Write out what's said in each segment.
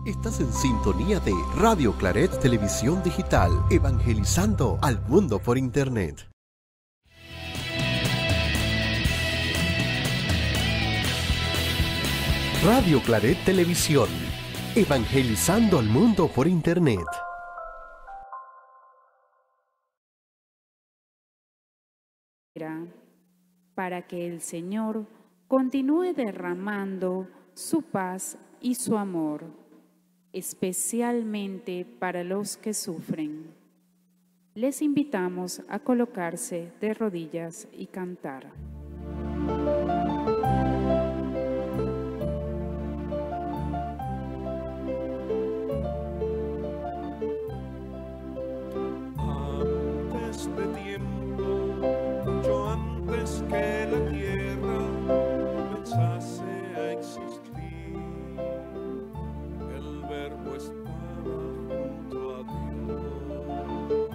Estás en sintonía de Radio Claret Televisión Digital, evangelizando al mundo por Internet. Radio Claret Televisión, evangelizando al mundo por Internet. Para que el Señor continúe derramando su paz y su amor, especialmente para los que sufren. Les invitamos a colocarse de rodillas y cantar. Antes de tiempo, mucho antes que la tierra comenzase a existir, el Verbo estaba junto a Dios.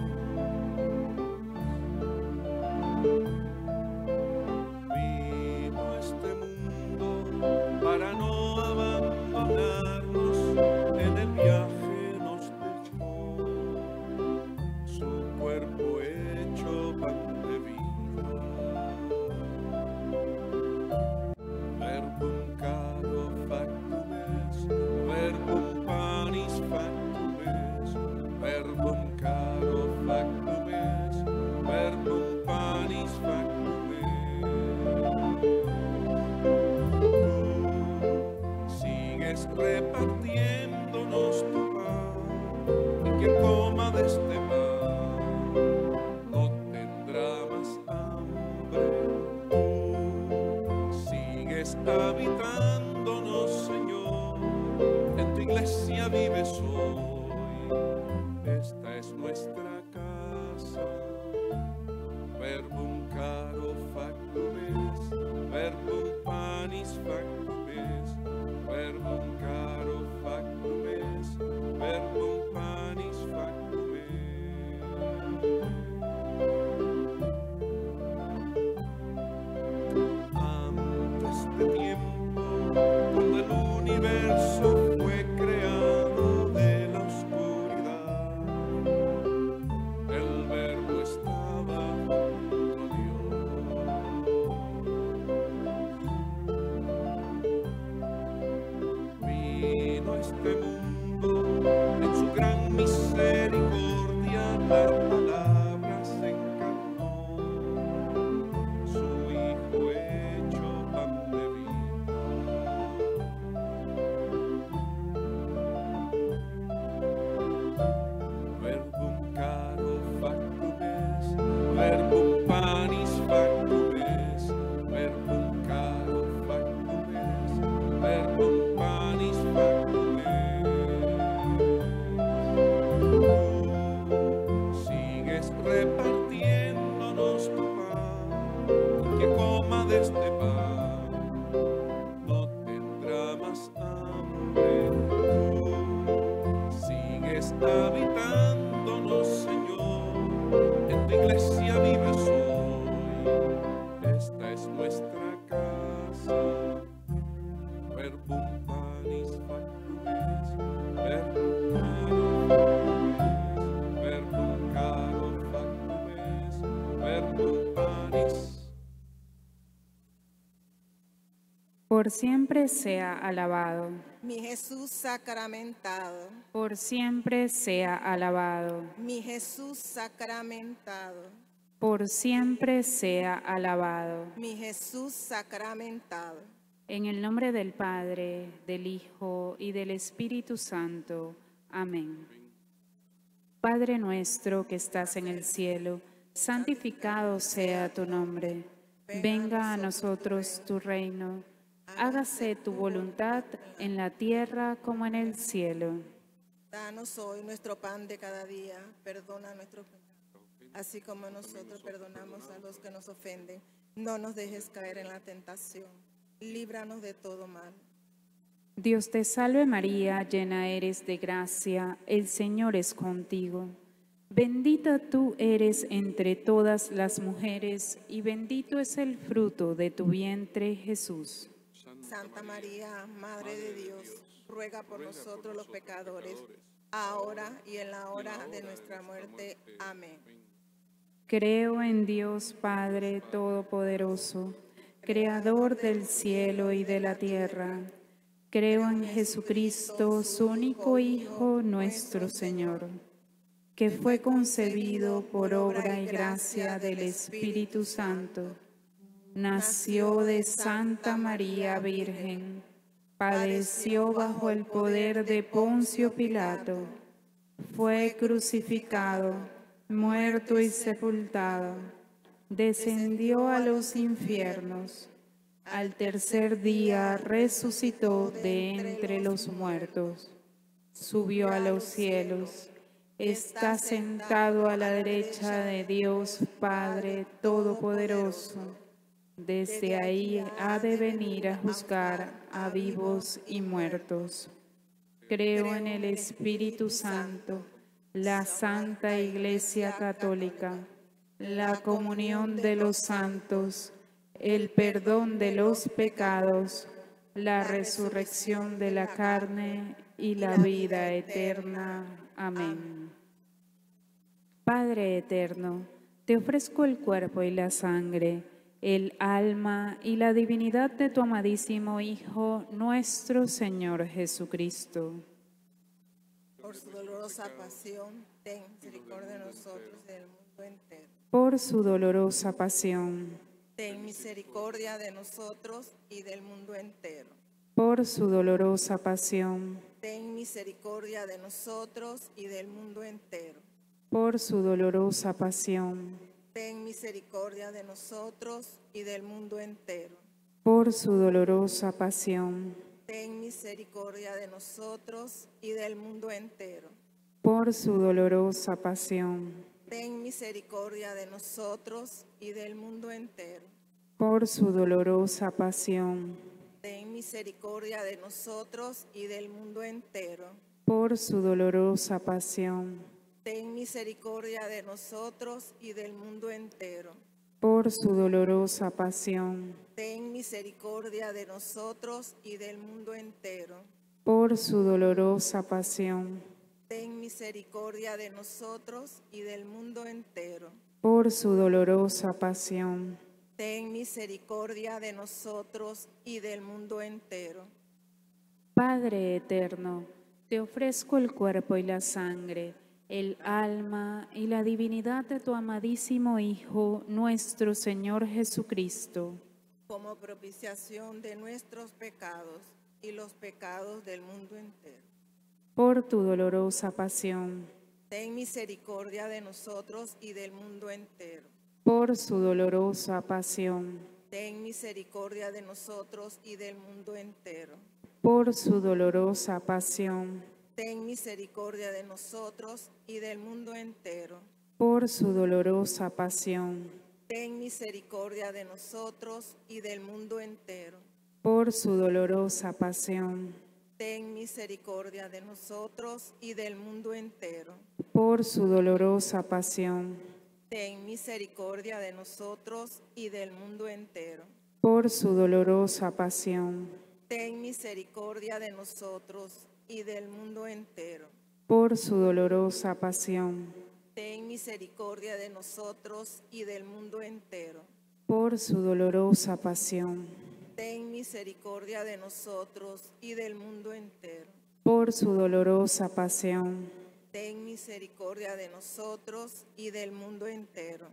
Vino a este mundo para no abandonarnos, en el viaje nos dejó su cuerpo hecho pan de vida. Verbum caro factum est, verbum panis factum est, verbum caro factum est, verbum panis factum est. Tú sigues repartiéndonos tu pan, y quien coma de este pan no tendrá más hambre. Tú sigues habitándonos, Señor, en tu iglesia vives hoy. Esta es nuestra casa. Verbum caro factum est, verbum panis factum est, verbum caro factum est, verbum panis factum est. Antes de tiempo, cuando el universo fue creado de la oscuridad, el Verbo estaba junto a Dios. Vino a este mundo en su gran misericordia, la palabra se encarnó, su Hijo hecho pan de vida. Verbum caro factum est, verbum panis factum est, verbum caro factum est, verbum panis factum est. Sigues repartiéndonos tu pan, que coma de este pan no tendrá más hambre. Tú sigues habitándonos, Señor, en tu iglesia vives hoy. Esta es nuestra casa. Verbum panis factum est, verbum caro factum est, verbum panis. Por siempre sea alabado, Mi Jesús sacramentado, por siempre sea alabado, mi Jesús sacramentado, por siempre sea alabado. mi Jesús sacramentado. En el nombre del Padre, del Hijo y del Espíritu Santo. Amén. Padre nuestro que estás en el cielo, santificado sea tu nombre. Venga a nosotros tu reino. Hágase tu voluntad en la tierra como en el cielo. Danos hoy nuestro pan de cada día. Perdona nuestros pecados, así como nosotros perdonamos a los que nos ofenden. No nos dejes caer en la tentación. Líbranos de todo mal. Dios te salve María, llena eres de gracia, el Señor es contigo. Bendita tú eres entre todas las mujeres, y bendito es el fruto de tu vientre, Jesús. Santa María, Madre de Dios, ruega por nosotros los pecadores, ahora y en la hora de nuestra muerte. Amén. Creo en Dios Padre Todopoderoso, Creador del cielo y de la tierra. Creo en Jesucristo, su único Hijo, nuestro Señor, que fue concebido por obra y gracia del Espíritu Santo. Nació de Santa María Virgen, padeció bajo el poder de Poncio Pilato, fue crucificado, muerto y sepultado, descendió a los infiernos. Al tercer día resucitó de entre los muertos, subió a los cielos, está sentado a la derecha de Dios Padre Todopoderoso. Desde ahí ha de venir a juzgar a vivos y muertos. Creo en el Espíritu Santo, la Santa Iglesia Católica, la comunión de los santos, el perdón de los pecados, la resurrección de la carne y la vida eterna. Amén. Padre eterno, te ofrezco el cuerpo y la sangre, el alma y la divinidad de tu amadísimo Hijo, nuestro Señor Jesucristo. Por su dolorosa pasión, ten misericordia de nosotros y del mundo entero. Por su dolorosa pasión, Ten misericordia de nosotros y del mundo entero. por su dolorosa pasión, Ten misericordia de nosotros y del mundo entero. por su dolorosa pasión, Ten misericordia de nosotros y del mundo entero. por su dolorosa pasión, Ten misericordia de nosotros y del mundo entero. por su dolorosa pasión, Ten misericordia de nosotros y del mundo entero. por su dolorosa pasión, Ten misericordia de nosotros y del mundo entero. por su dolorosa pasión, Ten misericordia de nosotros y del mundo entero. por su dolorosa pasión, Ten misericordia de nosotros y del mundo entero. por su dolorosa pasión, Ten misericordia de nosotros y del mundo entero. por su dolorosa pasión, Ten misericordia de nosotros y del mundo entero. Padre eterno, te ofrezco el cuerpo y la sangre, el alma y la divinidad de tu amadísimo Hijo, nuestro Señor Jesucristo, como propiciación de nuestros pecados y los pecados del mundo entero. por tu dolorosa pasión, Ten misericordia de nosotros y del mundo entero. por su dolorosa pasión, Ten misericordia de nosotros y del mundo entero. por su dolorosa pasión, Ten misericordia de nosotros y del mundo entero. por su dolorosa pasión, Ten misericordia de nosotros y del mundo entero. por su dolorosa pasión, Ten misericordia de nosotros y del mundo entero. por su dolorosa pasión, Ten misericordia de nosotros y del mundo entero. por su dolorosa pasión, Ten misericordia de nosotros y del mundo entero. por su dolorosa pasión, Ten misericordia de nosotros y del mundo entero. por su dolorosa pasión, Ten misericordia de nosotros y del mundo entero. por su dolorosa pasión, Ten misericordia de nosotros y del mundo entero.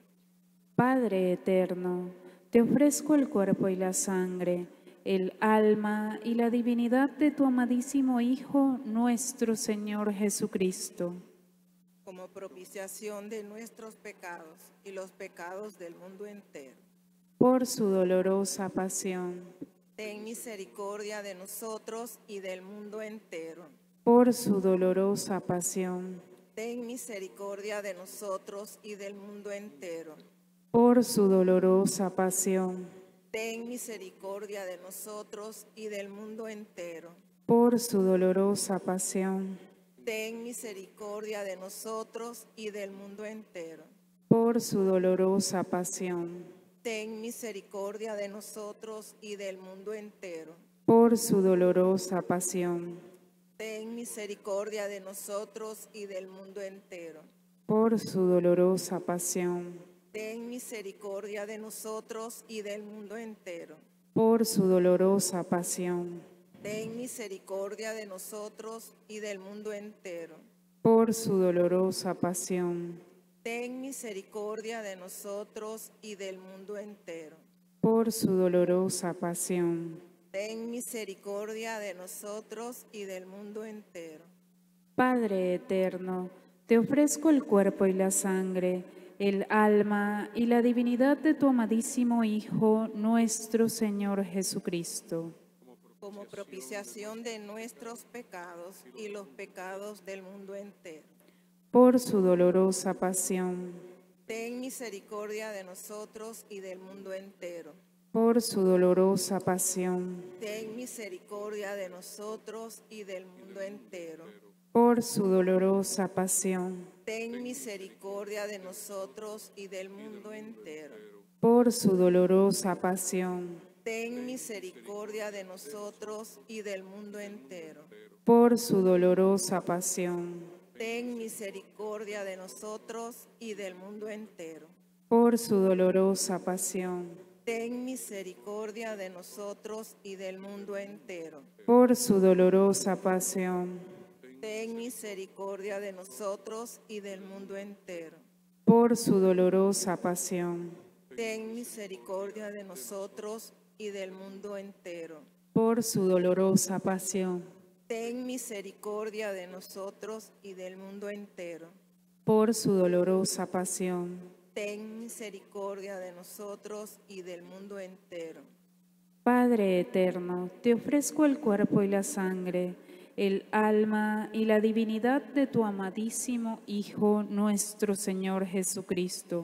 Padre eterno, te ofrezco el cuerpo y la sangre, el alma y la divinidad de tu amadísimo Hijo, nuestro Señor Jesucristo, como propiciación de nuestros pecados y los pecados del mundo entero. por su dolorosa pasión, Ten misericordia de nosotros y del mundo entero. por su dolorosa pasión, Ten misericordia de nosotros y del mundo entero. por su dolorosa pasión, Ten misericordia de nosotros y del mundo entero. por su dolorosa pasión, Ten misericordia de nosotros y del mundo entero. por su dolorosa pasión, Ten misericordia de nosotros y del mundo entero. por su dolorosa pasión, ten misericordia de nosotros y del mundo entero. por su dolorosa pasión, Ten misericordia de nosotros y del mundo entero. por su dolorosa pasión, Ten misericordia de nosotros y del mundo entero. por su dolorosa pasión, Ten misericordia de nosotros y del mundo entero. por su dolorosa pasión. Ten misericordia de nosotros y del mundo entero. Padre eterno, te ofrezco el cuerpo y la sangre, el alma y la divinidad de tu amadísimo Hijo, nuestro Señor Jesucristo, Como propiciación de nuestros pecados y los pecados del mundo entero. por su dolorosa pasión, Ten misericordia de nosotros y del mundo entero. por su dolorosa pasión, Ten misericordia de nosotros y del mundo entero. por su dolorosa pasión, Ten misericordia de nosotros y del mundo entero. por su dolorosa pasión, Ten misericordia de nosotros y del mundo entero. por su dolorosa pasión, Ten misericordia de nosotros y del mundo entero. por su dolorosa pasión, Ten misericordia de nosotros y del mundo entero. por su dolorosa pasión, Ten misericordia de nosotros y del mundo entero. por su dolorosa pasión, Ten misericordia de nosotros y del mundo entero. por su dolorosa pasión, Ten misericordia de nosotros y del mundo entero. por su dolorosa pasión. Ten misericordia de nosotros y del mundo entero. Padre eterno, te ofrezco el cuerpo y la sangre, el alma y la divinidad de tu amadísimo Hijo, nuestro Señor Jesucristo,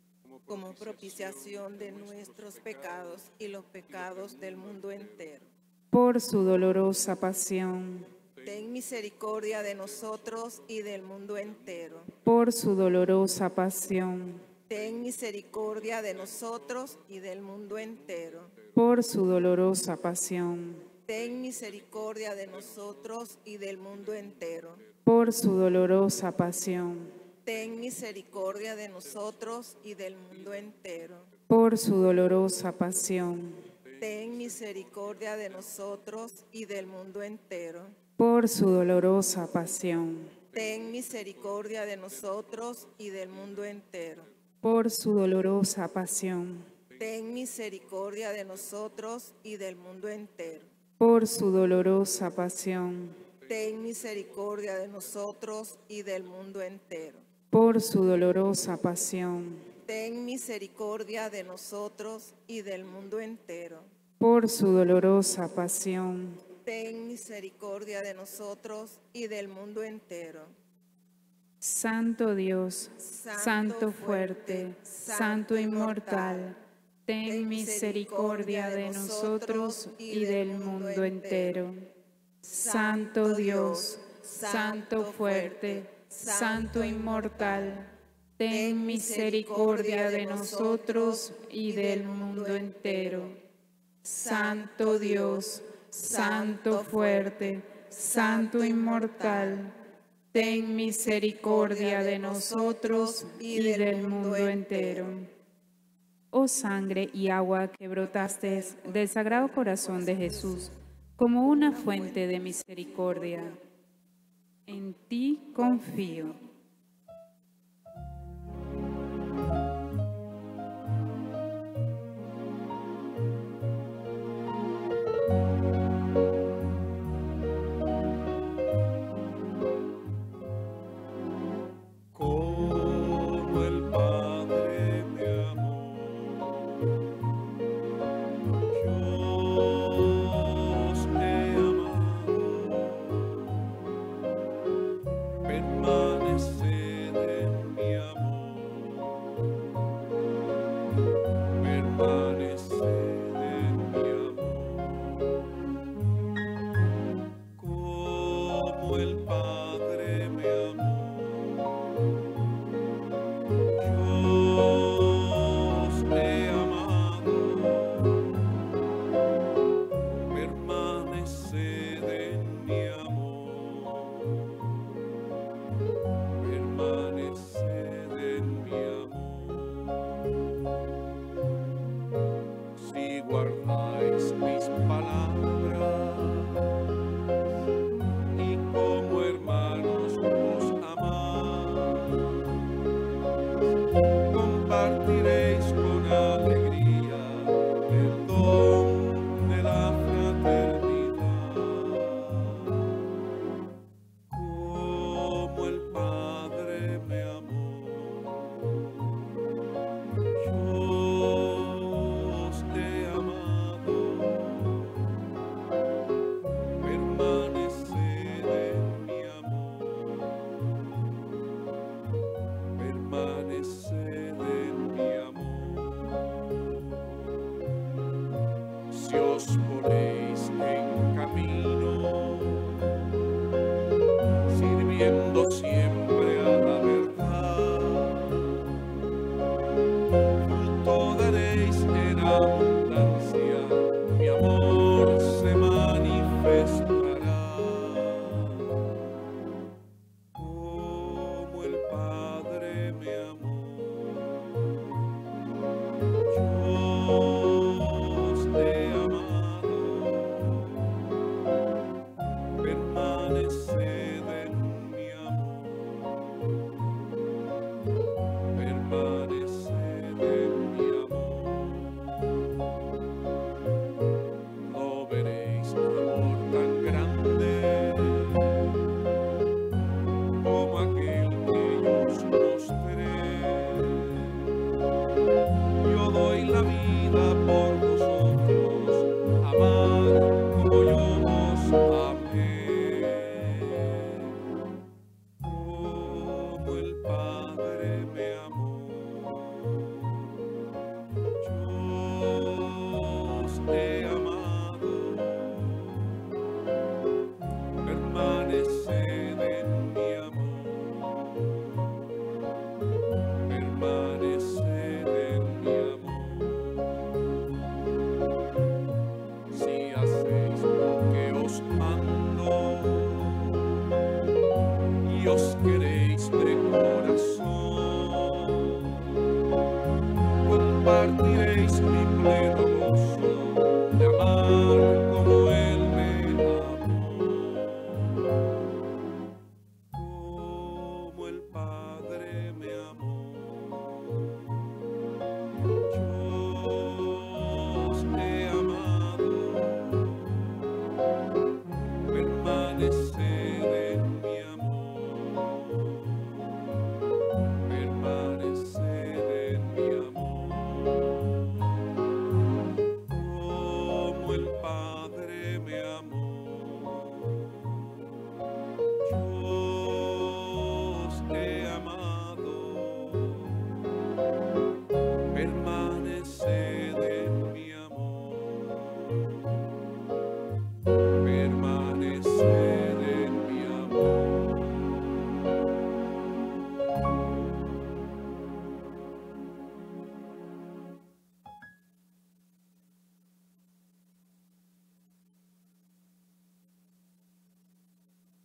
Como propiciación de nuestros pecados y los pecados del mundo entero. por su dolorosa pasión, Ten misericordia de nosotros y del mundo entero. por su dolorosa pasión, Ten misericordia de nosotros y del mundo entero. por su dolorosa pasión, Ten misericordia de nosotros y del mundo entero. por su dolorosa pasión, Ten misericordia de nosotros y del mundo entero. por su dolorosa pasión, Ten misericordia de nosotros y del mundo entero. por su dolorosa pasión, Ten misericordia de nosotros y del mundo entero. por su dolorosa pasión, Ten misericordia de nosotros y del mundo entero. por su dolorosa pasión, Ten misericordia de nosotros y del mundo entero. por su dolorosa pasión, Ten misericordia de nosotros y del mundo entero. por su dolorosa pasión, Ten misericordia de nosotros y del mundo entero. Santo Dios, Santo fuerte, Santo inmortal, ten misericordia de nosotros y del mundo entero. Santo Dios, Santo fuerte, Santo inmortal, ten misericordia de nosotros y del mundo entero. Santo Dios, Santo fuerte, Santo inmortal, ten misericordia de nosotros y del mundo entero. Oh sangre y agua que brotaste del Sagrado Corazón de Jesús, como una fuente de misericordia, en ti confío. Como el Padre te amó, yo os he amado. Permaneced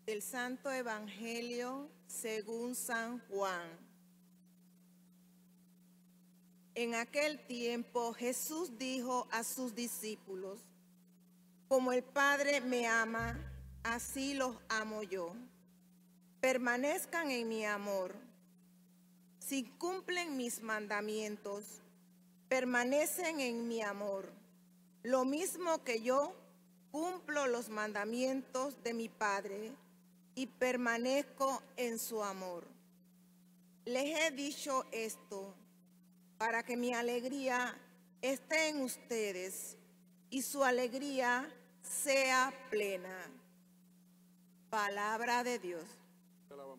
Del Santo Evangelio según San Juan. En aquel tiempo Jesús dijo a sus discípulos: como el Padre me ama, así los amo yo. Permanezcan en mi amor. Si cumplen mis mandamientos, permanecen en mi amor, lo mismo que yo cumplo los mandamientos de mi Padre y permanezco en su amor. Les he dicho esto para que mi alegría esté en ustedes y su alegría sea plena. Palabra de Dios. Te alabamos.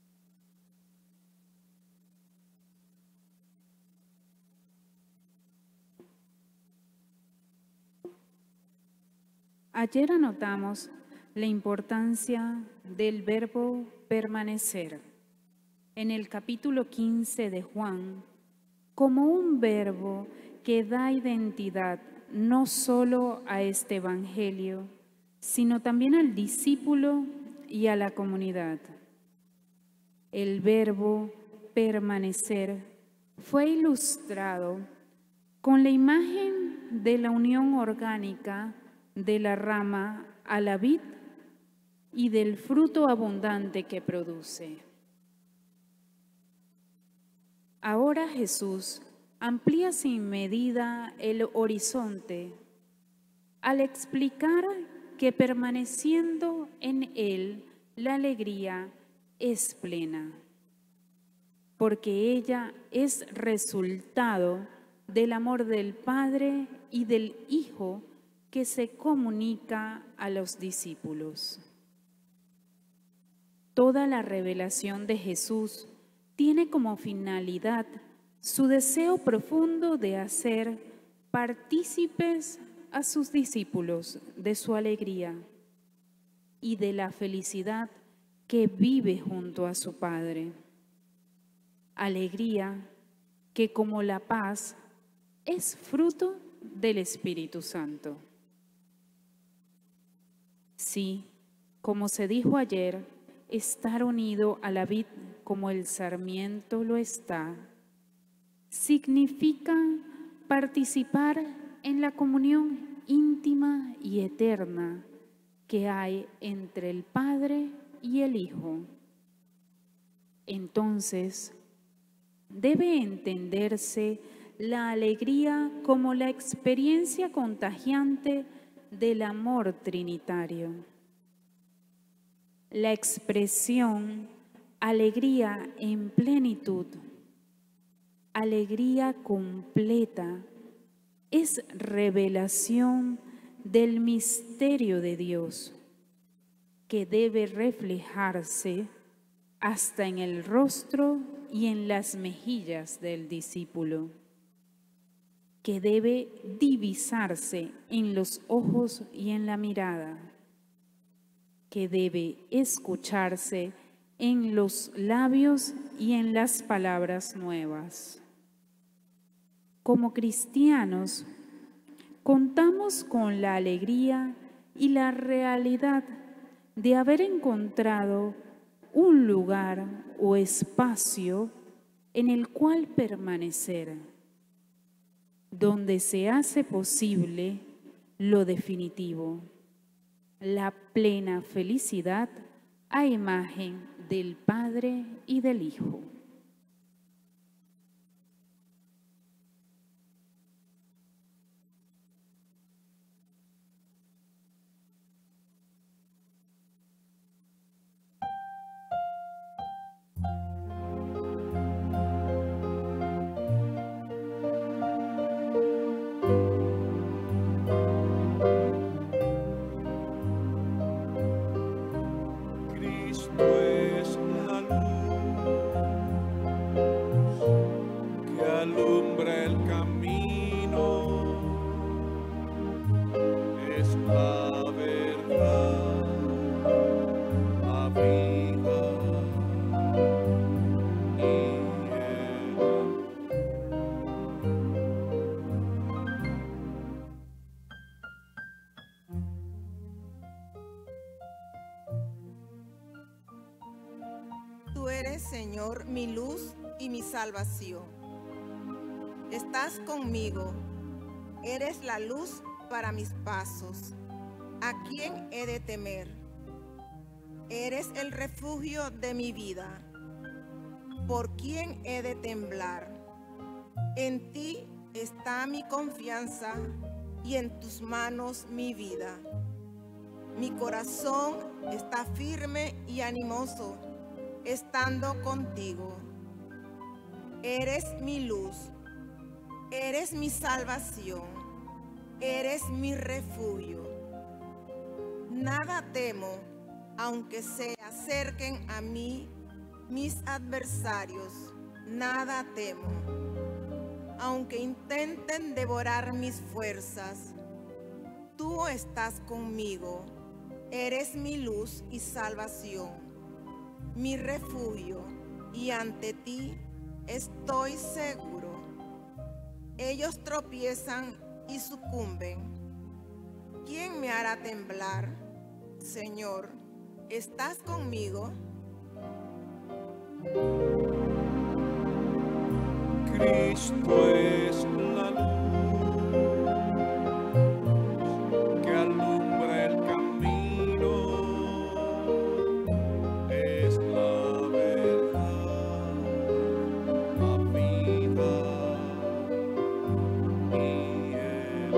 Ayer anotamos la importancia del verbo permanecer en el capítulo 15 de Juan como un verbo que da identidad no solo a este evangelio, sino también al discípulo y a la comunidad. El verbo permanecer fue ilustrado con la imagen de la unión orgánica de la rama a la vid y del fruto abundante que produce. Ahora Jesús amplía sin medida el horizonte al explicar que permaneciendo en Él la alegría es plena, porque ella es resultado del amor del Padre y del Hijo que se comunica a los discípulos. Toda la revelación de Jesús tiene como finalidad su deseo profundo de hacer partícipes a sus discípulos de su alegría y de la felicidad que vive junto a su Padre. Alegría que, como la paz, es fruto del Espíritu Santo. Sí, como se dijo ayer, estar unido a la vid como el sarmiento lo está, significa participar en la comunión íntima y eterna que hay entre el Padre y el Hijo. Entonces, debe entenderse la alegría como la experiencia contagiante del amor trinitario. La expresión alegría en plenitud, alegría completa, es revelación del misterio de Dios, que debe reflejarse hasta en el rostro y en las mejillas del discípulo, que debe divisarse en los ojos y en la mirada, que debe escucharse en los labios y en las palabras nuevas. Como cristianos, contamos con la alegría y la realidad de haber encontrado un lugar o espacio en el cual permanecer, donde se hace posible lo definitivo, la plena felicidad a imagen del Padre y del Hijo. Cristo es la luz eres, Señor, mi luz y mi salvación. Estás conmigo, eres la luz para mis pasos. ¿A quién he de temer? Eres el refugio de mi vida. ¿Por quién he de temblar? En ti está mi confianza y en tus manos mi vida. Mi corazón está firme y animoso, estando contigo. Eres mi luz, eres mi salvación, eres mi refugio. Nada temo, aunque se acerquen a mí mis adversarios, nada temo. Aunque intenten devorar mis fuerzas, tú estás conmigo. Eres mi luz y salvación, mi refugio, y ante ti estoy seguro. Ellos tropiezan y sucumben. ¿Quién me hará temblar? Señor, ¿estás conmigo? Cristo es la luz que alumbra el camino, es la verdad, la vida y el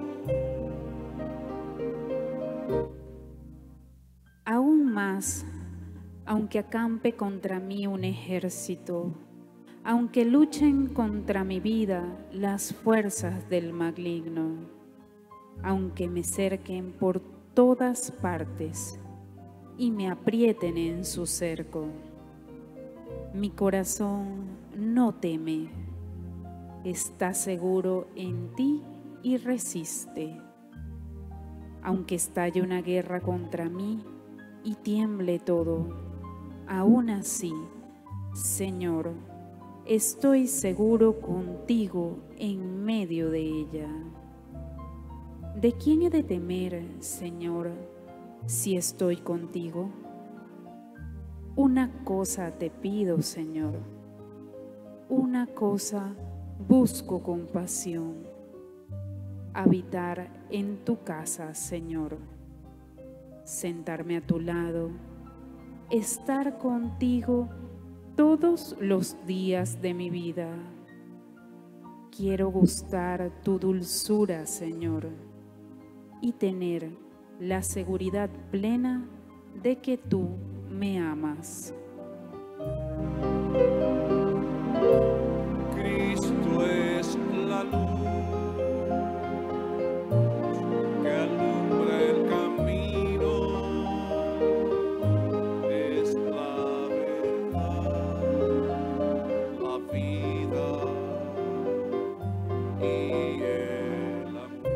amor. Aún más, aunque acampe contra mí un ejército, aunque luchen contra mi vida las fuerzas del maligno, aunque me cerquen por todas partes y me aprieten en su cerco, mi corazón no teme, está seguro en ti y resiste. Aunque estalle una guerra contra mí y tiemble todo, aún así, Señor, estoy seguro contigo en medio de ella. ¿De quién he de temer, Señor, si estoy contigo? Una cosa te pido, Señor, una cosa busco con pasión: habitar en tu casa, Señor, sentarme a tu lado, estar contigo todos los días de mi vida. Quiero gustar tu dulzura, Señor, y tener la seguridad plena de que tú me amas. Cristo es la luz que alumbra el camino, es la verdad, la vida y el amor.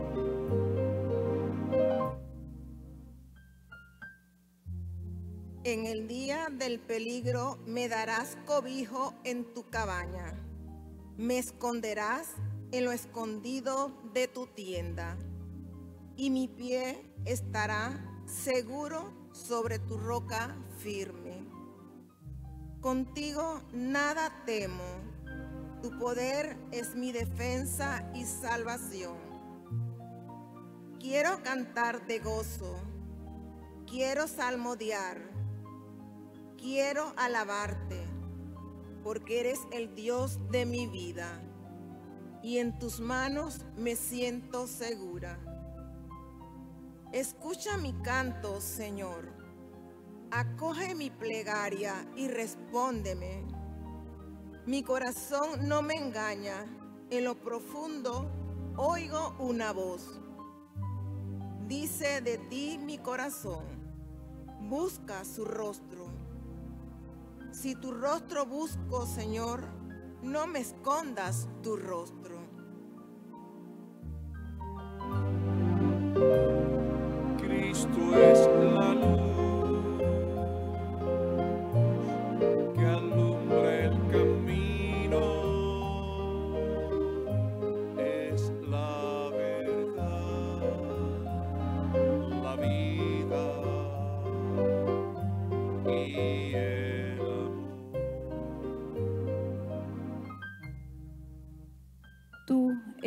En el día del peligro me darás cobijo en tu cabaña. Me esconderás en lo escondido de tu tienda, y mi pie estará seguro sobre tu roca firme. Contigo nada temo, tu poder es mi defensa y salvación. Quiero cantar de gozo, quiero salmodiar, quiero alabarte, porque eres el Dios de mi vida, y en tus manos me siento segura. Escucha mi canto, Señor, acoge mi plegaria y respóndeme. Mi corazón no me engaña, en lo profundo oigo una voz. Dice de ti mi corazón, busca su rostro. Si tu rostro busco, Señor, no me escondas tu rostro. Cristo es la luz que alumbra el camino, es la verdad, la vida y el amor.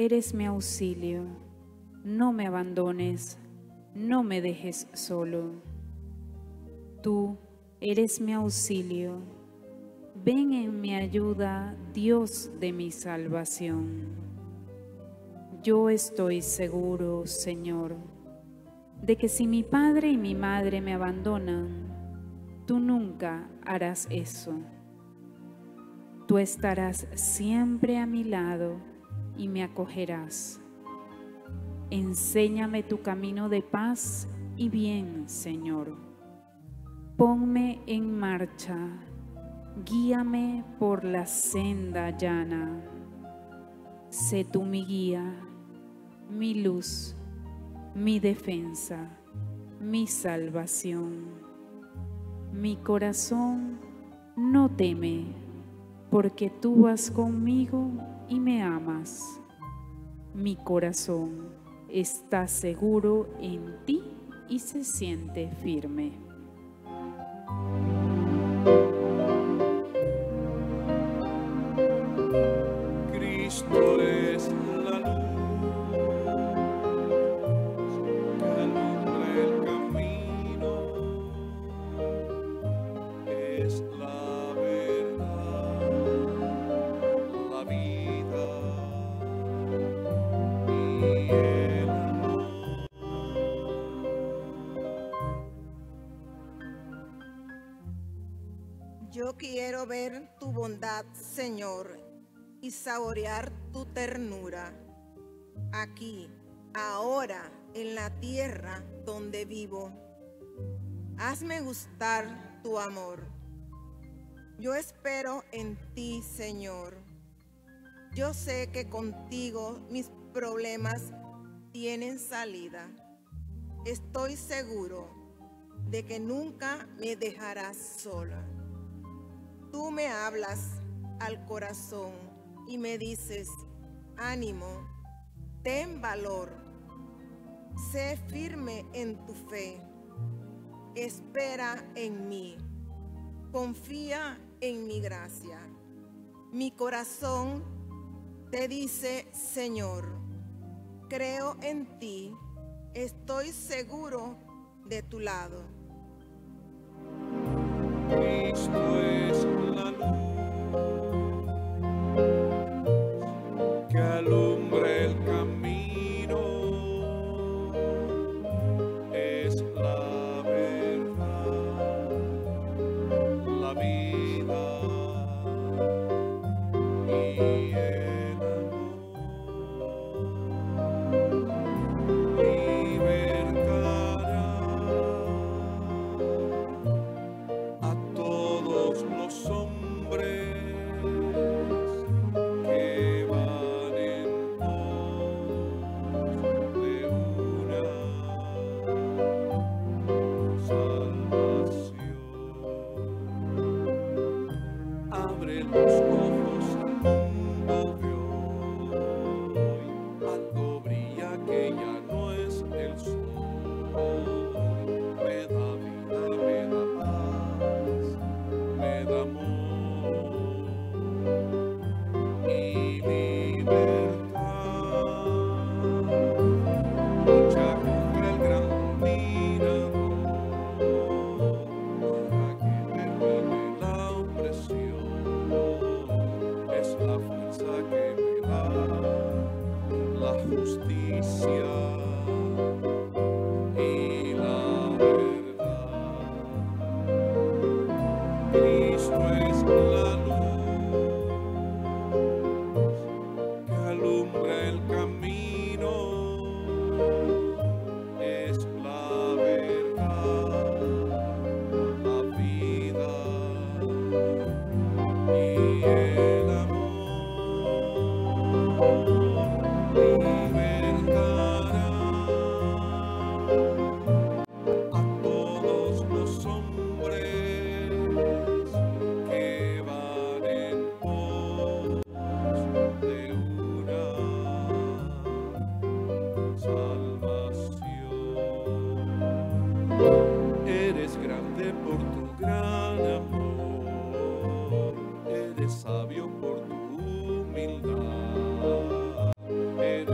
eres mi auxilio. No me abandones, no me dejes solo. Tú eres mi auxilio. Ven en mi ayuda, Dios de mi salvación. Yo estoy seguro, Señor, de que si mi padre y mi madre me abandonan, tú nunca harás eso. Tú estarás siempre a mi lado y me acogerás. Enséñame tu camino de paz y bien, Señor. Ponme en marcha, guíame por la senda llana. Sé tú mi guía, mi luz, mi defensa, mi salvación. Mi corazón no teme, porque tú vas conmigo y me amas. Mi corazón está seguro en ti y se siente firme. Cristo es la luz que alumbra el camino, es la verdad, la vida y el amor. Yo quiero ver tu bondad, Señor, y saborear tu ternura, aquí, ahora, en la tierra donde vivo. Hazme gustar tu amor. Yo espero en ti, Señor. Yo sé que contigo mis problemas tienen salida. Estoy seguro de que nunca me dejarás sola. Tú me hablas al corazón y me dices, ánimo, ten valor, sé firme en tu fe, espera en mí, confía en mi gracia. Mi corazón te dice, Señor, creo en ti, estoy seguro de tu lado. Cristo es la luz que alumbra el camino, es la verdad, la vida y el amor. Libertará a todos los hombres que van en pos de una salvación. Abre los ojos al mundo de hoy, algo brilla que ya no es el sol. Me da vida, me da paz, me da amor y libertad. Lucha contra el gran dominador para que termine la opresión. Es la fuerza que me da la justicia y la verdad. Cristo es la luz que alumbra el camino, es la verdad, la vida y el amor. Libertará a todos los hombres que van en pos de una salvación. Eres grande por tu gran amor, eres sabio por tu humildad,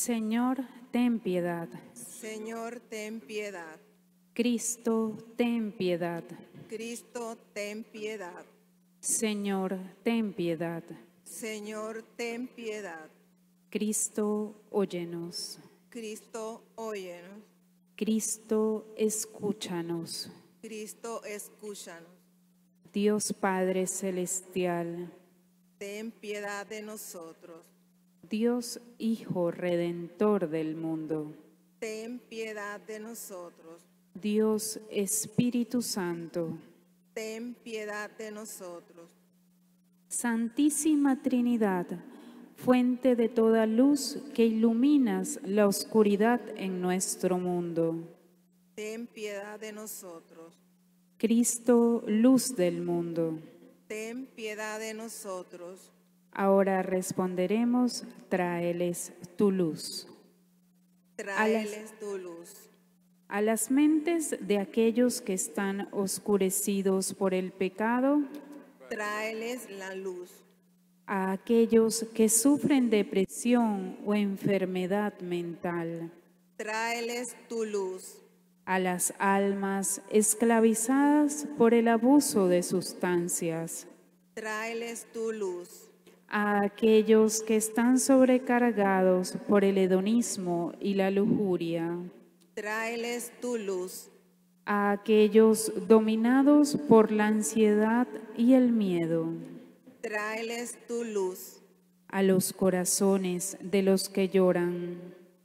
Señor, ten piedad. Señor, ten piedad. Cristo, ten piedad. Cristo, ten piedad. Señor, ten piedad. Señor, ten piedad. Cristo, óyenos. Cristo, óyenos. Cristo, escúchanos. Cristo, escúchanos. Dios Padre Celestial, Ten piedad de nosotros. Dios Hijo Redentor del mundo, Ten piedad de nosotros. Dios Espíritu Santo, Ten piedad de nosotros. Santísima Trinidad, fuente de toda luz que iluminas la oscuridad en nuestro mundo. Ten piedad de nosotros. Cristo, luz del mundo. Ten piedad de nosotros. Ahora responderemos, tráeles tu luz. Tráeles tu luz. A las mentes de aquellos que están oscurecidos por el pecado, Tráeles la luz. a aquellos que sufren depresión o enfermedad mental, Tráeles tu luz. a las almas esclavizadas por el abuso de sustancias, Tráeles tu luz. a aquellos que están sobrecargados por el hedonismo y la lujuria, Tráeles tu luz. a aquellos dominados por la ansiedad y el miedo, Tráeles tu luz. a los corazones de los que lloran,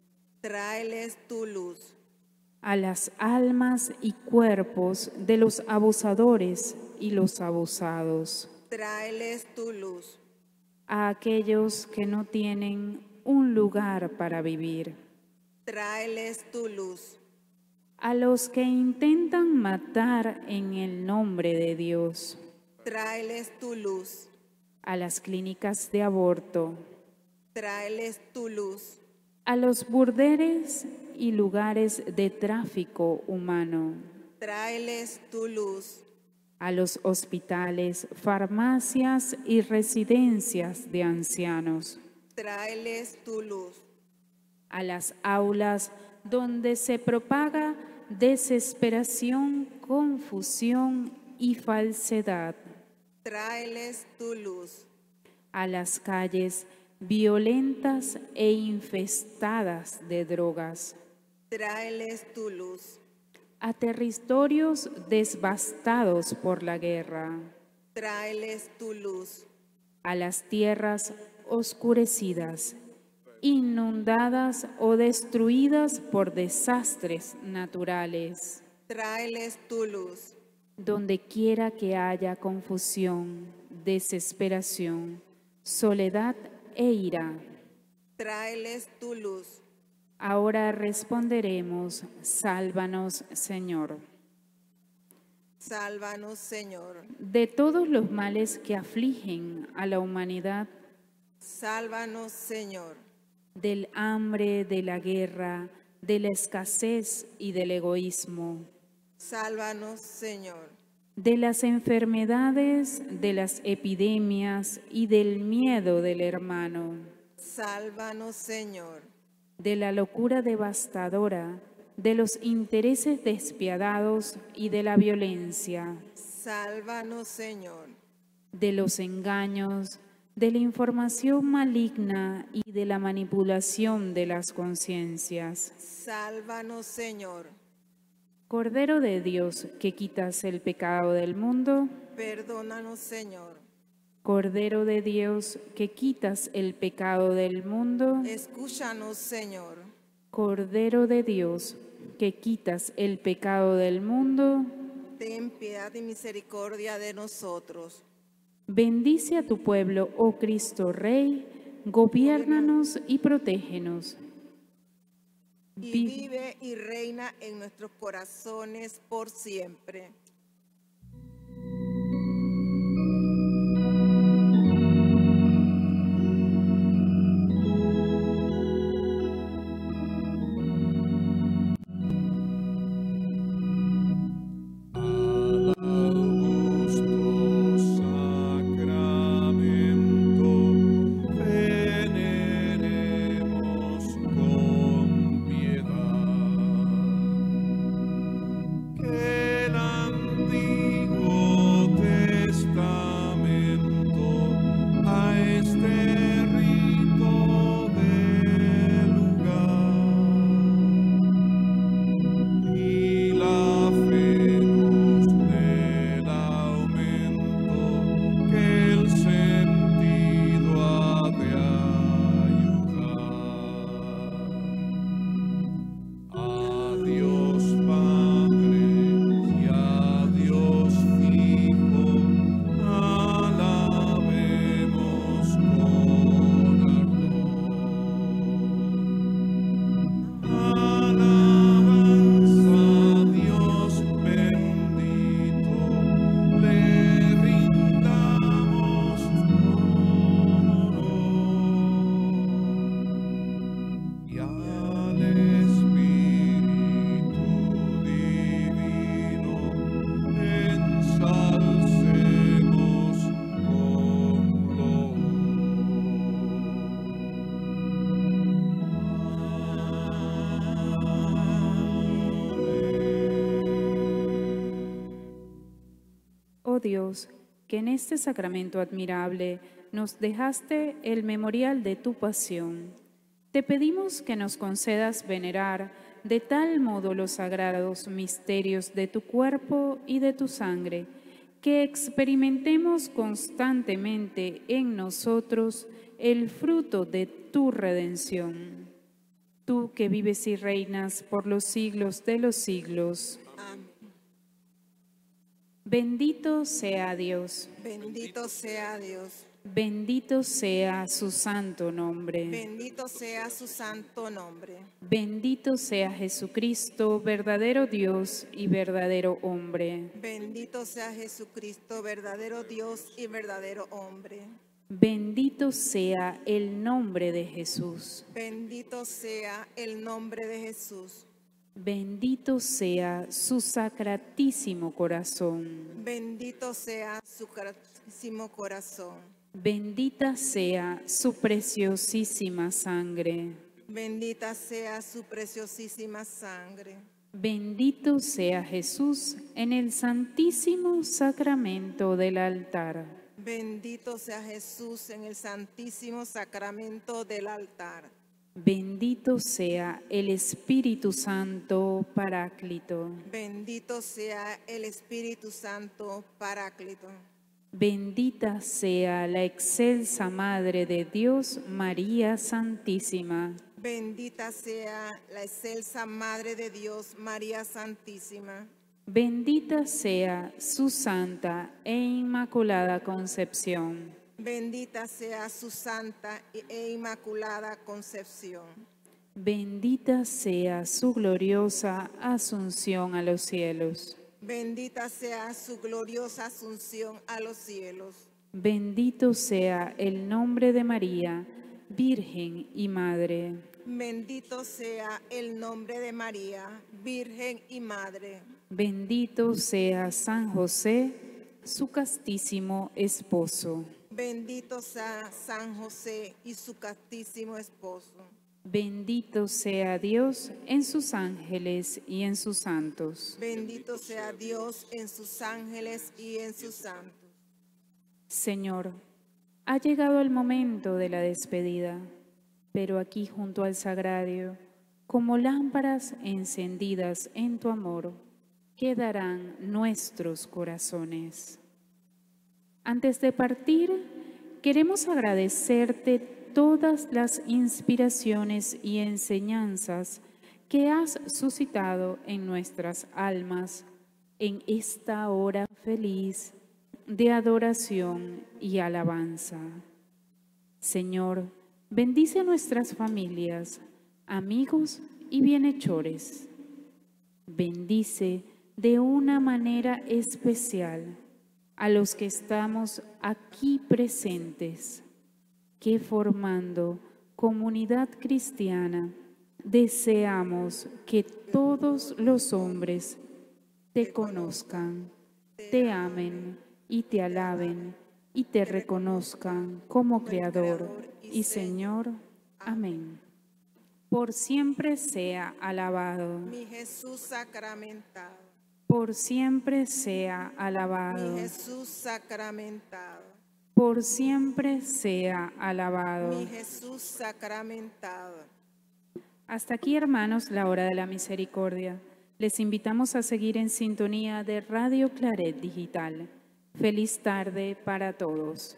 Tráeles tu luz. a las almas y cuerpos de los abusadores y los abusados, Tráeles tu luz. a aquellos que no tienen un lugar para vivir, Tráeles tu luz. a los que intentan matar en el nombre de Dios, Tráeles tu luz. a las clínicas de aborto, Tráeles tu luz. a los burdeles y lugares de tráfico humano, Tráeles tu luz. a los hospitales, farmacias y residencias de ancianos, Tráeles tu luz. a las aulas donde se propaga desesperación, confusión y falsedad, Tráeles tu luz. a las calles violentas e infestadas de drogas, Tráeles tu luz. a territorios devastados por la guerra, Tráeles tu luz. a las tierras oscurecidas, inundadas o destruidas por desastres naturales, Tráeles tu luz. donde quiera que haya confusión, desesperación, soledad e ira. Tráeles tu luz. Ahora responderemos, sálvanos, Señor, Sálvanos, Señor. de todos los males que afligen a la humanidad, Sálvanos, Señor. del hambre, de la guerra, de la escasez y del egoísmo, Sálvanos, Señor. de las enfermedades, de las epidemias y del miedo del hermano, Sálvanos, Señor. de la locura devastadora, de los intereses despiadados y de la violencia, Sálvanos, Señor. de los engaños, de la información maligna y de la manipulación de las conciencias. Sálvanos, Señor. Cordero de Dios, que quitas el pecado del mundo, Perdónanos, Señor. Cordero de Dios, que quitas el pecado del mundo, Escúchanos, Señor. Cordero de Dios, que quitas el pecado del mundo, Ten piedad y misericordia de nosotros. bendice a tu pueblo, oh Cristo Rey, gobiérnanos y protégenos. Y Vi- vive y reina en nuestros corazones por siempre. Augusto sacramento veneremos con Dios, que en este sacramento admirable nos dejaste el memorial de tu pasión, te pedimos que nos concedas venerar de tal modo los sagrados misterios de tu cuerpo y de tu sangre, que experimentemos constantemente en nosotros el fruto de tu redención. Tú que vives y reinas por los siglos de los siglos. Amén. Bendito sea Dios. Bendito sea Dios. Bendito sea su santo nombre. Bendito sea su santo nombre. Bendito sea Jesucristo, verdadero Dios y verdadero hombre. Bendito sea Jesucristo, verdadero Dios y verdadero hombre. Bendito sea el nombre de Jesús. Bendito sea el nombre de Jesús. Bendito sea su sacratísimo corazón. Bendito sea su sacratísimo corazón. Bendita sea su preciosísima sangre. Bendita sea su preciosísima sangre. Bendito sea Jesús en el santísimo sacramento del altar. Bendito sea Jesús en el santísimo sacramento del altar. Bendito sea el Espíritu Santo Paráclito. Bendito sea el Espíritu Santo Paráclito. Bendita sea la excelsa Madre de Dios, María Santísima. Bendita sea la excelsa Madre de Dios, María Santísima. Bendita sea su santa e inmaculada concepción. Bendita sea su santa e inmaculada concepción. Bendita sea su gloriosa asunción a los cielos. Bendita sea su gloriosa asunción a los cielos. Bendito sea el nombre de María, Virgen y Madre. Bendito sea el nombre de María, Virgen y Madre. Bendito sea San José, su castísimo esposo. Bendito sea San José y su castísimo esposo. Bendito sea Dios en sus ángeles y en sus santos. Bendito sea Dios en sus ángeles y en sus santos. Señor, ha llegado el momento de la despedida, pero aquí junto al sagrario, como lámparas encendidas en tu amor, quedarán nuestros corazones. Antes de partir, queremos agradecerte todas las inspiraciones y enseñanzas que has suscitado en nuestras almas en esta hora feliz de adoración y alabanza. Señor, bendice a nuestras familias, amigos y bienhechores. Bendice de una manera especial a los que estamos aquí presentes, que formando comunidad cristiana deseamos que todos los hombres te conozcan, te amen y te alaben y te reconozcan como Creador y Señor. Amén. Por siempre sea alabado. Mi Jesús sacramentado. Por siempre sea alabado. Mi Jesús sacramentado. Por siempre sea alabado. Mi Jesús sacramentado. Hasta aquí, hermanos, la hora de la misericordia. Les invitamos a seguir en sintonía de Radio Claret Digital. Feliz tarde para todos.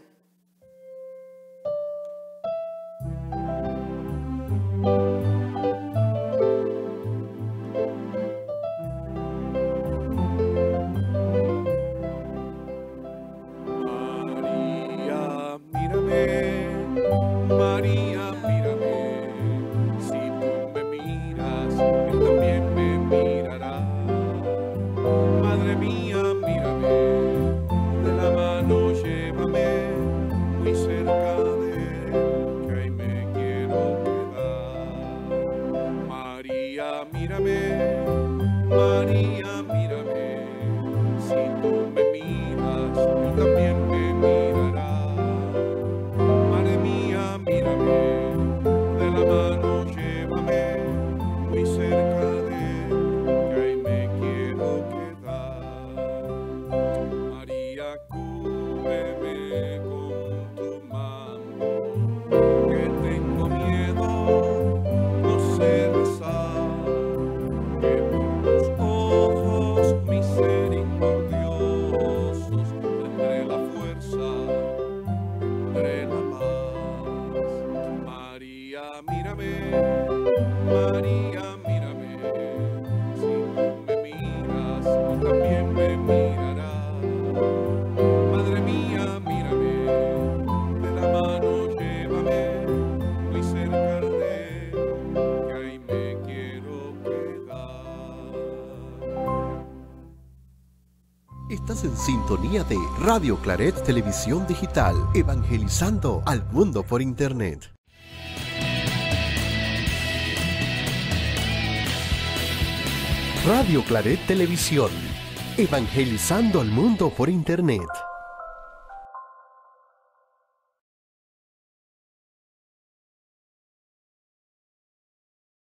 María, mírame, si tú me miras, Él también me mirará. Madre mía, mírame, de la mano llévame, muy cerca de Él, que ahí me quiero quedar. María, mírame, María, mírame, si tú me miras, Él también me mirará. Madre mía, mírame. Estás en sintonía de Radio Claret Televisión Digital, evangelizando al mundo por Internet. Radio Claret Televisión, evangelizando al mundo por Internet.